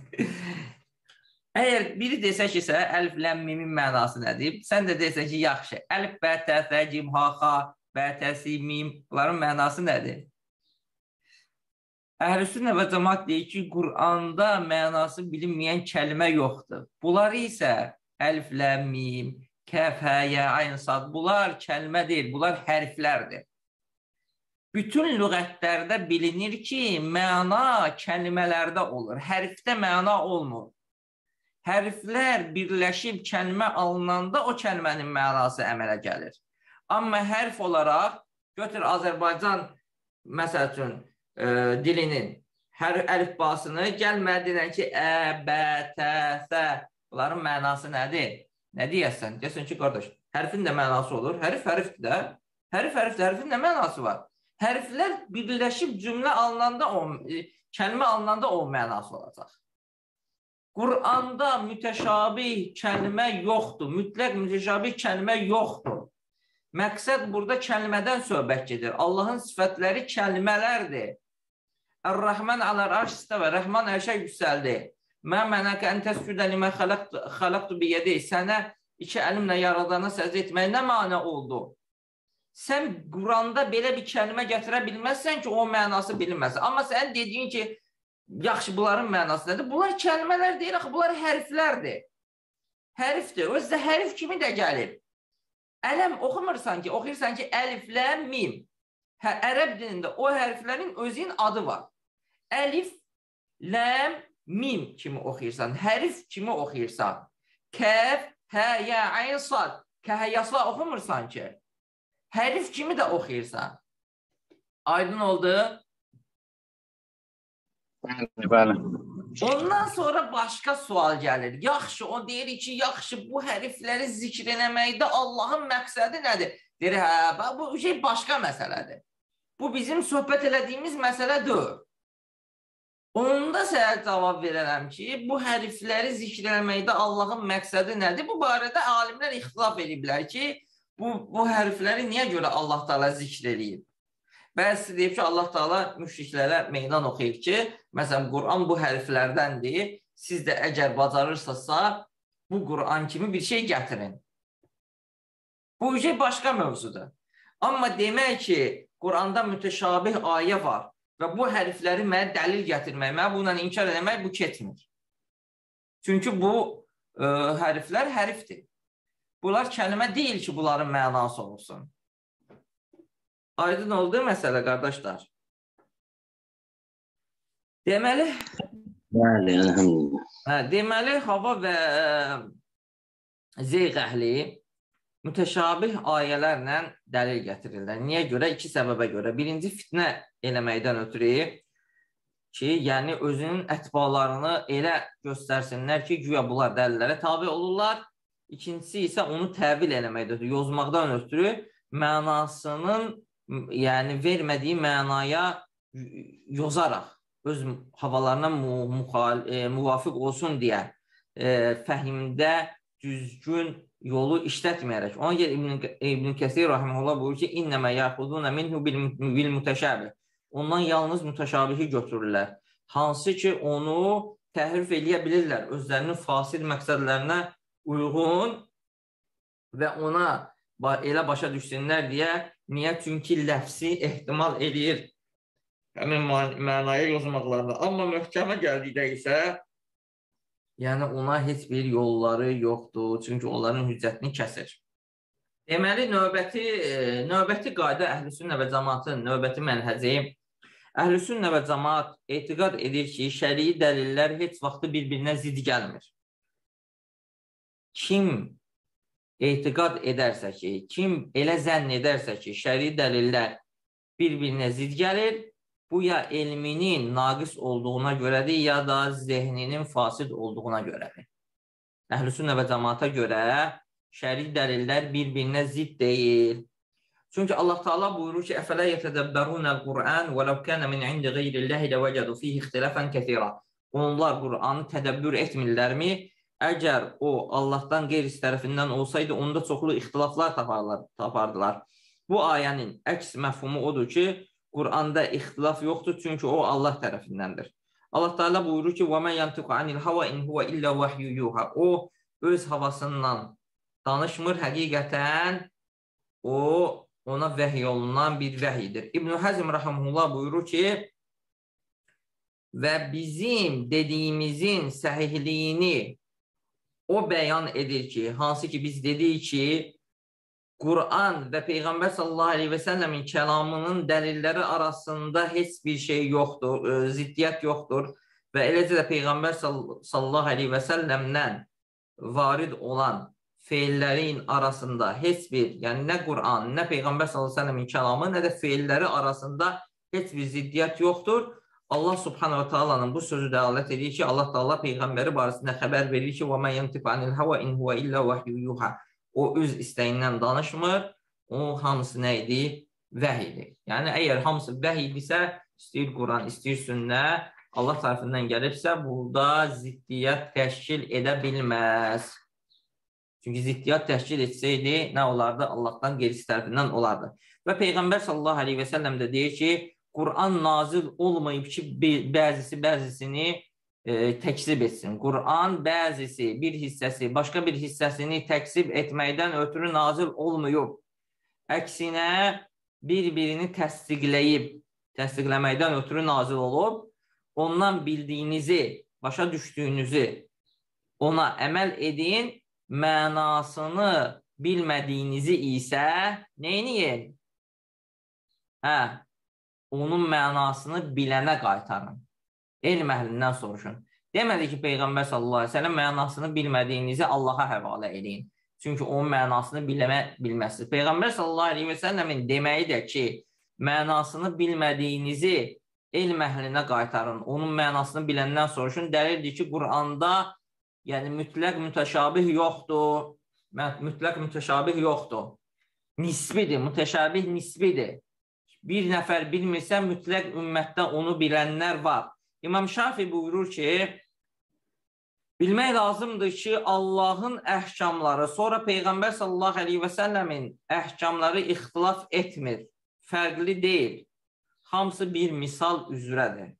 B: Əgər biri desə ki, sənə əlif, ləm, mimin mənası nədir? Sən də desən ki, yaxşı, əlif, bə, tə, fə, cim, ha, xa, bə, tə, si, mim, bunların mənası nədir? Əhl-i-Sünnə və cəmaət deyir ki, Quranda mənası bilinməyən kəlmə yoxdur. Bunlar isə əlif, ləm, mim, kəf, hə, yə, ayn, sad, bunlar kəlmə deyil, bunlar hərflərdir. Bütün lüğətlərdə bilinir ki, məna kəlmələrdə olur, hərfdə məna olmur. Hərflər birləşib kəlmə alınanda o kəlmənin mənası əmələ gəlir. Amma hərf olaraq, götür Azərbaycan, məsəl üçün, e, dilinin hər əlifbasını gəlmə deyən ki, ə, bə, tə, sə, bunların mənası nədir? Nə deyəsən? Deyəsən ki, qardaş, hərfin də mənası olur. Hərf hərfdir də. Hərf hərfdir, hərfin də mənası var. Hərflər birləşib cümlə alınanda, o, e, kəlmə alınanda o mənası olacaq. Quranda mütəşabih kəlmə yoxdur, mütləq mütəşabih kəlmə yoxdur. Məqsəd burada kəlmədən söhbət gedir. Allahın sifətləri kəlmələrdir. Ər-Rəhmən alər arş istəvə, Rəhman ərşə yüksəldi. Mən mənəkə ən təscüdə limə xələqtu biyədi. Sənə iki əlimlə yaradana səcdə etmək nə mənə oldu? Sən Quranda belə bir kəlmə gətirə bilməzsən ki, o mənası bilinməsin. Amma sən dediyin ki, yaxşı, bunların mənası nədir? Bunlar kəlmələr deyil, axı, bunlar hərflərdir. Hərfdir, özdə hərf kimi də gəlib. Ələm oxumursan ki, oxuyursan ki, əlif, ləm, mim. Hə, ərəb dilində o hərflərin özünün adı var. Əlif, ləm, mim kimi oxuyursan, hərf kimi oxuyursan. Kəf, hə, yə, ayn, sad. Kəhə, yasa oxumursan ki. Hərf kimi də oxuyursan. Aydın oldu?
E: Bəli, bəli.
B: Ondan sonra başqa sual gəlir. Yaxşı, o deyir ki, yaxşı, bu hərfləri zikr eləməkdə Allahın məqsədi nədir? Deyir, hə, bu şey başqa məsələdir. Bu bizim söhbət elədiyimiz məsələ deyil. Onda sənə cavab verərəm ki, bu hərfləri zikr eləməkdə Allahın məqsədi nədir? Bu barədə alimlər ixtilaf ediblər ki, bu, bu hərfləri niyə görə Allah Teala zikr eləyib? Bəzi deyib ki, Allah Teala müşriklərə meydan oxuyub ki, məsələn, Quran bu hərflərdəndir, siz də əgər bacarırsınızsa, bu Quran kimi bir şey gətirin. Bu şey başqa mövzudur. Amma demək ki, Quranda mütəşabih ayə var və bu hərfləri mənə dəlil gətirmək, mənə bununla inkar eləmək, bu ketmir. Çünki bu ə, hərflər hərfdir. Bunlar kəlmə deyil ki, bunların mənası olsun. Aydın oldu məsələ, qardaşlar. Deməli,
C: Bəli, elhamdülillah.
B: hə, deməli, Hava və Zeyq əhli mütəşabih ayələrlə dəlil gətirirlər. Niyə görə? İki səbəbə görə. Birinci, fitnə eləməkdən ötürü ki, yəni özünün ətbalarını elə göstərsinlər ki, güya bunlar dəlillərə tabi olurlar. İkincisi isə onu təvil eləməkdən ötürü, yozmaqdan ötürü mənasının yəni vermədiyi mənaya yozaraq, öz havalarına müvafiq olsun deyə fəhimdə düzgün yolu işlətməyərək. Ona görə İbn Kəsir rahimehullah buyurur ki, İnnəmə yaxudunə minhu bil mütəşabih. Ondan yalnız mütəşabihi götürürlər. Hansı ki, onu təhrif eləyə bilirlər özlərinin fasid məqsədlərinə uyğun və ona elə başa düşsünlər deyə. Niyə? Çünki ləfsi ehtimal edir həmin mənaya yozmaqlarında. Amma möhkəmə gəldikdə isə yəni ona heç bir yolları yoxdur. Çünki onların hüccətini kəsir. Deməli, növbəti, növbəti qayda Əhl-i-Sünnə və cəmaatın növbəti mənhəci. Əhl-i-Sünnə və cəmaat etiqad edir ki, şərii dəlillər heç vaxtı bir-birinə zid gəlmir. Kim etiqad edərsə ki, kim elə zənn edərsə ki, şəri dəlillər bir-birinə zid gəlir, bu ya elminin naqis olduğuna görədir, ya da zehninin fasid olduğuna görədir. Əhl-i Sünnə və cəmaata görə şəri dəlillər bir-birinə zid deyil. Çünki Allah Taala buyurur ki: "Əfələ yetədəbbərunəl Qur'an və ləv kənə min indi qeyrillahi ləvəcədu fihi ixtilafən kəsira." Onlar Qur'anı tədəbbür etmirlərmi? Əgər o Allahdan qeyrisi tərəfindən olsaydı, onda çoxlu ixtilaflar tapardılar. Bu ayənin əks məfhumu odur ki, Qur'anda ixtilaf yoxdur, çünki o Allah tərəfindəndir. Allah Teala buyurur ki: "Və mə yantiqu anil hava in huwa illə vahyu yuha." O öz havasından danışmır, həqiqətən o ona vəhiy olunan bir vəhidir. İbn Həzm rəhməhullah buyurur ki: "Və bizim dediyimizin səhihliyini o bəyan edir ki, hansı ki biz dedik ki, Qur'an və Peyğəmbər sallallahu aleyhi və səlləmin kəlamının dəlilləri arasında heç bir şey yoxdur, ziddiyyət yoxdur və eləcə də Peyğəmbər sallallahu aleyhi və səlləmdən varid olan feillərin arasında heç bir, yəni nə Qur'an, nə Peyğəmbər sallallahu aleyhi və səlləmin kəlamı, nə də feilləri arasında heç bir ziddiyyət yoxdur." Allah subhanahu wa ta'alanın bu sözü dəlalət edir ki, Allah Taala Peyğəmbəri barəsində xəbər verir ki: "Və mə yantiqu anil hava in huwa illə vahyu yuha." O öz istəyindən danışmır, o hamısı nə idi? Vəhidir. Yəni, əgər hamısı vəhidirsə, istəyir Quran, istəyir sünnə, Allah tərəfindən gəlibsə, burada ziddiyyət təşkil edə bilməz. Çünki ziddiyyət təşkil etsəydi, nə olardı? Allahdan qeyrisi tərəfindən olardı. Və Peyğəmbər sallallahu aleyhi və səlləm də deyir ki, Quran nazil olmayıb ki, bəzisi bəzisini e, təksib etsin. Quran bəzisi, bir hissəsi, başqa bir hissəsini təksib etməkdən ötürü nazil olmayıb. Əksinə, bir-birini təsdiqləyib, təsdiqləməkdən ötürü nazil olub, ondan bildiyinizi, başa düşdüyünüzü ona əməl edin, mənasını bilmədiyinizi isə neyiniyin? Hə, onun mənasını bilənə qaytarın. Elm əhlindən soruşun. Demədi ki, Peyğəmbər sallallahu aleyhi ve sellem mənasını bilmədiyinizi Allaha həvalə edin. Çünki onun mənasını biləmə, bilməzsiniz. Peyğəmbər sallallahu aleyhi ve sellemin deməyi də ki, mənasını bilmədiyinizi elm əhlinə qaytarın. Onun mənasını biləndən soruşun. Dəlildir ki, Quranda yəni mütləq mütəşabih yoxdur. Mütləq mütəşabih yoxdur. Nisbidir, mütəşabih nisbidir. Bir nəfər bilmirsə, mütləq ümmətdə onu bilənlər var. İmam Şafi buyurur ki, bilmək lazımdır ki, Allahın əhkamları, sonra Peyğəmbər sallallahu aleyhi və səlləmin əhkamları ixtilaf etmir, fərqli deyil. Hamısı bir misal üzrədir.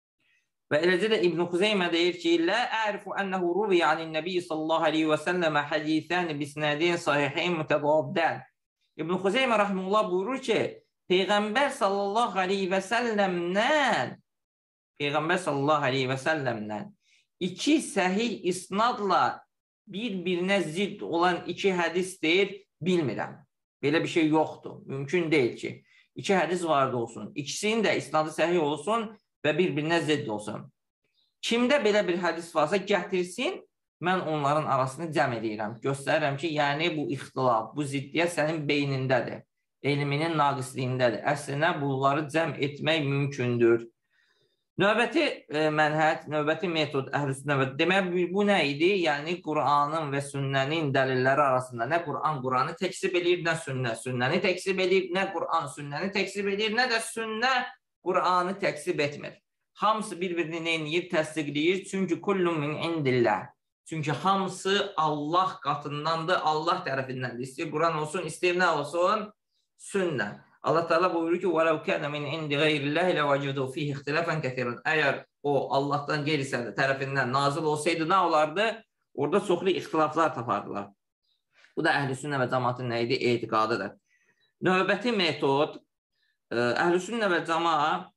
B: Və eləcə də İbn Xuzeymə deyir ki, "Lə ərifu ənəhu ruviyə anin nəbiyyə sallallahu aleyhi və səlləmə hədithəni bisnədin sahihin mütəbaddən." İbn Xuzeymə rəhməlullah buyurur ki, Peyğəmbər sallallahu aleyhi və səlləmdən Peyğəmbər sallallahu aleyhi və səlləmdən iki səhih isnadla bir-birinə zidd olan iki hədis deyir, bilmirəm. Belə bir şey yoxdur. Mümkün deyil ki, iki hədis vardı olsun. İkisinin də isnadı səhih olsun və bir-birinə zidd olsun. Kimdə belə bir hədis varsa gətirsin, mən onların arasını cəm edirəm. Göstərirəm ki, yəni bu ixtilaf, bu ziddiyyət sənin beynindədir. Elminin naqisliyindədir. Əslində bunları cəm etmək mümkündür. Növbəti e, mənhəc, növbəti metod əhlüsünnə. Demək, bu nə idi? Yəni, Qur'anın və sünnənin dəlilləri arasında nə Qur'an Qur'anı təksib edir, nə sünnə sünnəni təksib edir, nə Qur'an sünnəni təksib edir, nə də sünnə Qur'anı təksib etmir. Hamısı bir-birini neyir, təsdiqləyir. Çünki kullun min indillah. Çünki hamısı Allah qatındandır, Allah tərəfindəndir. İstəyir Qur'an olsun, istəyir nə olsun? Sünnə. Allah Teala buyurur ki, وَلَوْ كَانَ مِنْ عِنْدِ غَيْرِ اللّٰهِ لَوَجَدُوا فِيهِ اخْتِلَافًا كَثِيرًا. Əgər o Allahdan qeyri tərəfindən nazil olsaydı nə olardı? Orada çoxlu ixtilaflar tapardılar. Bu da əhl-i-sünnə və cəmaatın nə idi? Etiqadıdır. Növbəti metod, əhl-i-sünnə və cəmaat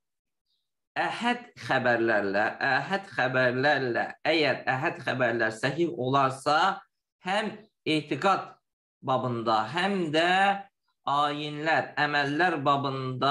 B: əhəd xəbərlərlə, əhəd xəbərlərlə, əgər əhəd xəbərlər səhih olarsa, həm etiqad babında, həm də ayinlər, əməllər babında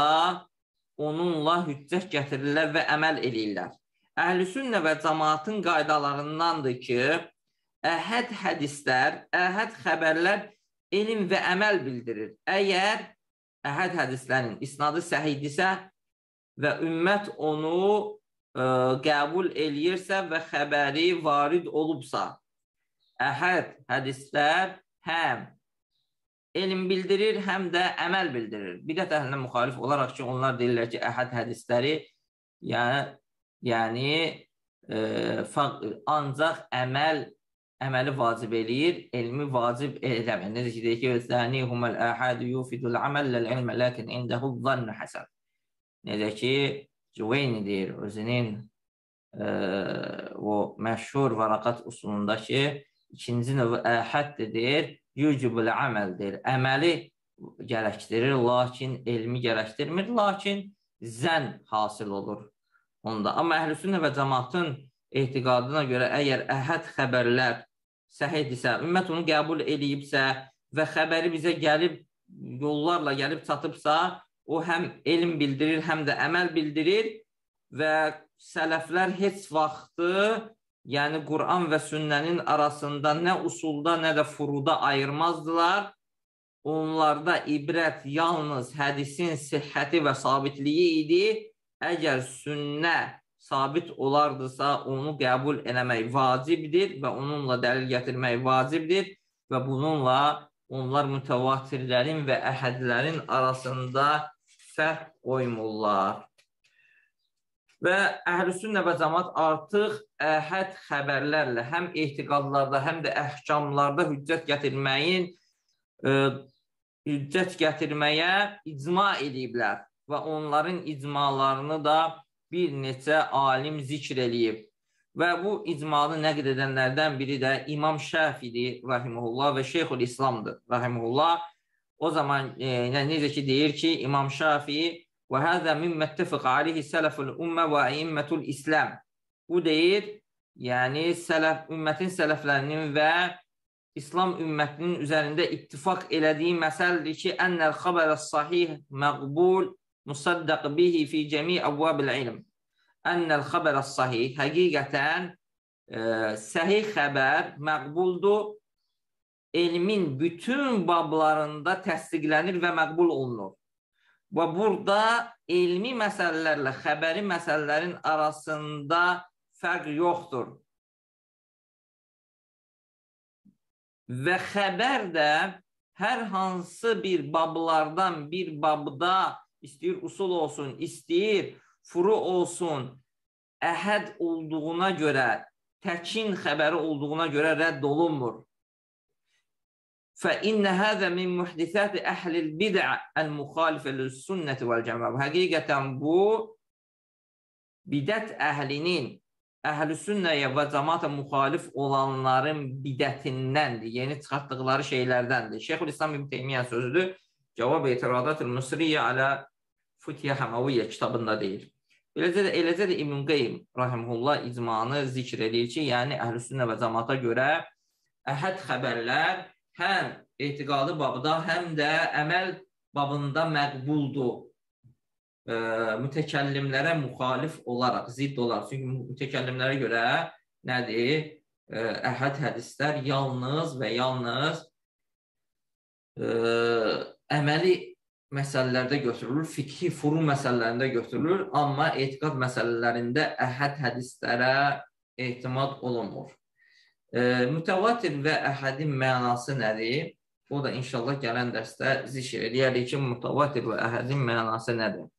B: onunla hüccət gətirirlər və əməl edirlər. Əhl-i-sünnə və cəmaatın qaydalarındandır ki, əhəd hədislər, əhəd xəbərlər elm və əməl bildirir. Əgər əhəd hədislərin isnadı səhihdirsə və ümmət onu ə, qəbul eləyirsə və xəbəri varid olubsa, əhəd hədislər həm elm bildirir, həm də əməl bildirir. Bidət əhlinə müxalif olaraq ki, onlar deyirlər ki, əhəd hədisləri yəni, yəni e, ancaq əməl əməli vacib eləyir, elmi vacib eləmir. Necə ki, deyir ki, "Zənihumul əhədu yufidul əməl lil-ilm, lakin indehu zann hasan." Necə ki, Cüveyni deyir, özünün e, o məşhur varaqat usulundakı ikinci növü əhəddir, deyir, yücübül əməldir. Əməli gərəkdirir, lakin elmi gərəkdirmir, lakin zən hasil olur onda. Amma Əhl-i-Sünnə və cəmaatın etiqadına görə əgər əhəd xəbərlər səhihdirsə, ümmət onu qəbul edibsə və xəbəri bizə gəlib, yollarla gəlib çatıbsa, o həm elm bildirir, həm də əməl bildirir və sələflər heç vaxtı, yəni Quran və sünnənin arasında nə usulda, nə də furuda ayırmazdılar. Onlarda ibrət yalnız hədisin sihhəti və sabitliyi idi. Əgər sünnə sabit olardısa, onu qəbul eləmək vacibdir və onunla dəlil gətirmək vacibdir və bununla onlar mütəvatirlərin və əhədlərin arasında fərq qoymurlar. Və Əhl-i-Sünnə və cəmaat artıq əhəd xəbərlərlə həm etiqadlarda, həm də əhkamlarda hüccət gətirməyin e, hüccət gətirməyə icma ediblər və onların icmalarını da bir neçə alim zikr eləyib. Və bu icmanı nəqd edənlərdən biri də İmam Şafiidir, rahimehullah, və Şeyxülislamdır, rahimehullah. O zaman e, necə ki deyir ki, İmam Şafii və həzə mimmə ittifaq aleyhi sələful ümmə və əimmətul İslam. Bu deyir, yəni sələf, ümmətin sələflərinin və İslam ümmətinin üzərində ittifaq elədiyi məsələdir ki, ennəl xəbərə sahih məqbul musaddaq bihi fi cəmi əvvəbil ilm. Ennəl xəbərə sahih, həqiqətən e, səhih xəbər məqbuldur, elmin bütün bablarında təsdiqlənir və məqbul olunur. Və burada elmi məsələlərlə xəbəri məsələlərin arasında fərq yoxdur. Və xəbər də hər hansı bir bablardan bir babda, istəyir usul olsun, istəyir furu olsun, əhəd olduğuna görə, təkin xəbəri olduğuna görə rədd olunmur. فَإِنَّ هَذَا مِنْ مُحْدِثَاتِ أَهْلِ الْبِدْعِ الْمُخَالِفَ لِلسُنَّةِ وَالْجَمَاعَةِ. Həqiqətən bu, bidət əhlinin, əhl-i sünnəyə və cəmaata müxalif olanların bidətindəndir, yeni çıxartdıqları şeylərdəndir. Şeyxülislam İbn Teymiyyə sözüdür. Cavab etiradat-ül Müsriyyə alə Fütiyyə Həməviyyə kitabında deyir. Eləcə də, eləcə də İbn Qeym rahimehullah icmanı zikr edir ki, yəni əhl-i sünnə və cəmaata görə əhəd xəbərlər həm etiqadı babında, həm də əməl babında məqbuldur. E, mütəkəllimlərə müxalif olaraq, zidd olaraq. Çünki mütəkəllimlərə görə nədir? E, əhəd hədislər yalnız və yalnız e, əməli məsələlərdə götürülür, fikri furu məsələlərində götürülür, amma etiqad məsələlərində əhəd hədislərə ehtimad olunmur. E, mütəvatir və əhədin mənası nədir? O da inşallah gələn dərsdə zikr edərik ki, mütəvatir və əhədin mənası nədir?